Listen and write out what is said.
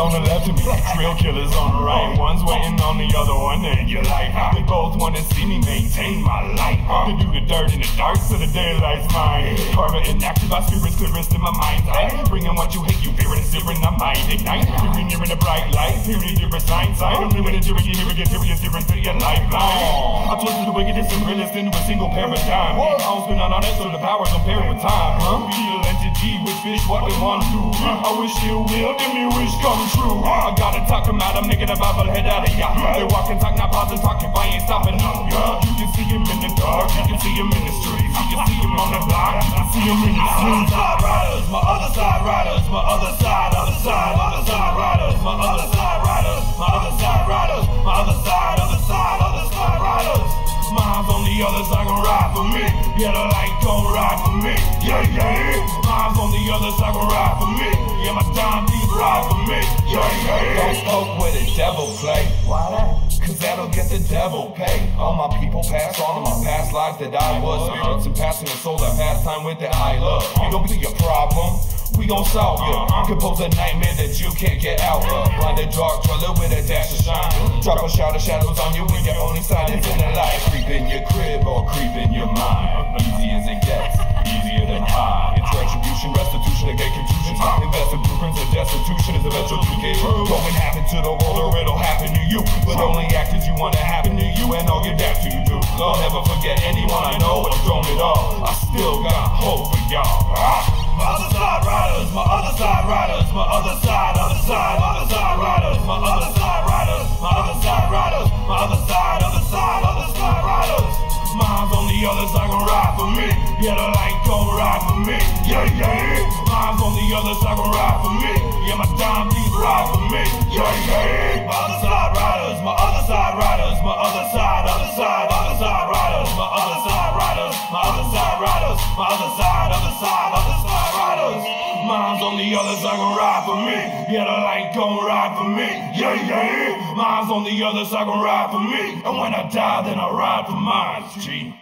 on the left and real killers on the right. One's waiting on the other one to end your life. They both wanna see me maintain my life. They do the dirt in the dark so the daylight's mine. Karma inactive, my spirit's clearest in my mind's eye. Bringing what you hate, you fear it, it's different, I might ignite. You're in a bright light, period, you're a sign. Only when it's different, you hear it, get serious, different to your lifeline. I'm twisted the wickedest and realest into a single paradigm. I'll spin on it so the power's compared with time. Feel entity with fish, what they want to do. I wish you will, then me wish come true. I gotta talk them out, I'm making a bobblehead out of ya. They walk and talk, not pause and talk if I ain't stopping them. You can see him in the dark, you can see him in the streets, you can see him on the block, you can see him in the streets. Side riders, my other side riders, my other side riders, my other side riders, my other side riders, my other side riders. Mine's on the other side gon' ride for me. Yeah, the light gon' ride for me. Yeah, yeah. Mine's on the other side gon' ride for me. Yeah, my time deep ride for me. Yeah, yeah. Don't smoke where the devil play. Why that? Cause that'll get the devil pay. All my people pass, all of my past lives that I was. Spirits and passing the soul that past time with that I love. You don't be a problem, we gon' solve ya. Compose a nightmare that you can't get out of. Blinded dark, dweller with a dash of shine. Drop a shot of shadows on you when your only sign is in the light. Creep in your crib or creep in your mind. Easy as it gets, easier than high. It's retribution, restitution, negate confusion. Invest in blueprints of destitution is eventual duplicate. Go and happen to the world or it'll happen to you. But only act as you want to happen to you and all your depth you do. I'll never forget anyone I know or thrown it all. I still got hope for y'all. My other side riders, my other side riders, my other side riders, my other side riders, my other side riders, my other side riders. Mine's on the other side gon' ride for me. Yeah, the light gon' ride for me. Yeah, yeah. Mine's on the other side gon' ride for me. Yeah, my time deep ride for me. Yeah, yeah. My other side riders, my other side riders, my other side riders, my other side riders, my other side riders, my other side riders. Mine's on the other side gon' ride for me. Yeah, the light gon' ride for me. Yeah, yeah. Mine's on the other side gon' ride for me. And when I die, then I ride for mine. G.